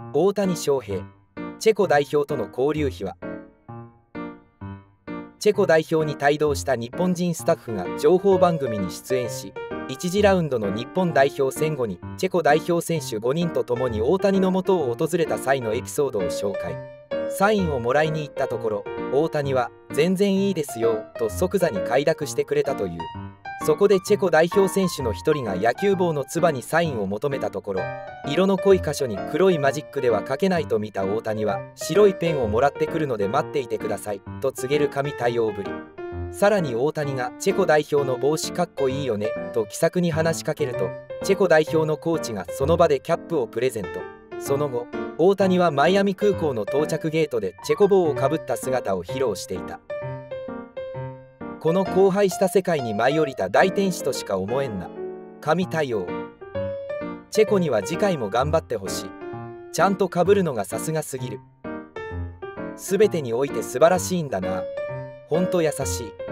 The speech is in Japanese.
大谷翔平、チェコ代表との交流秘話。チェコ代表に帯同した日本人スタッフが情報番組に出演し、1次ラウンドの日本代表戦後にチェコ代表選手5人と共に大谷の元を訪れた際のエピソードを紹介。サインをもらいに行ったところ、大谷は「全然いいですよ」と即座に快諾してくれたという。そこでチェコ代表選手の一人が野球帽のつばにサインを求めたところ、色の濃い箇所に黒いマジックでは書けないと見た大谷は、白いペンをもらってくるので待っていてくださいと告げる神対応ぶり。さらに大谷がチェコ代表の帽子かっこいいよねと気さくに話しかけると、チェコ代表のコーチがその場でキャップをプレゼント。その後、大谷はマイアミ空港の到着ゲートでチェコ帽をかぶった姿を披露していた。この荒廃した世界に舞い降りた大天使としか思えんな。神対応。チェコには次回も頑張ってほしい。ちゃんとかぶるのがさすがすぎる。すべてにおいて素晴らしいんだな。ほんと優しい。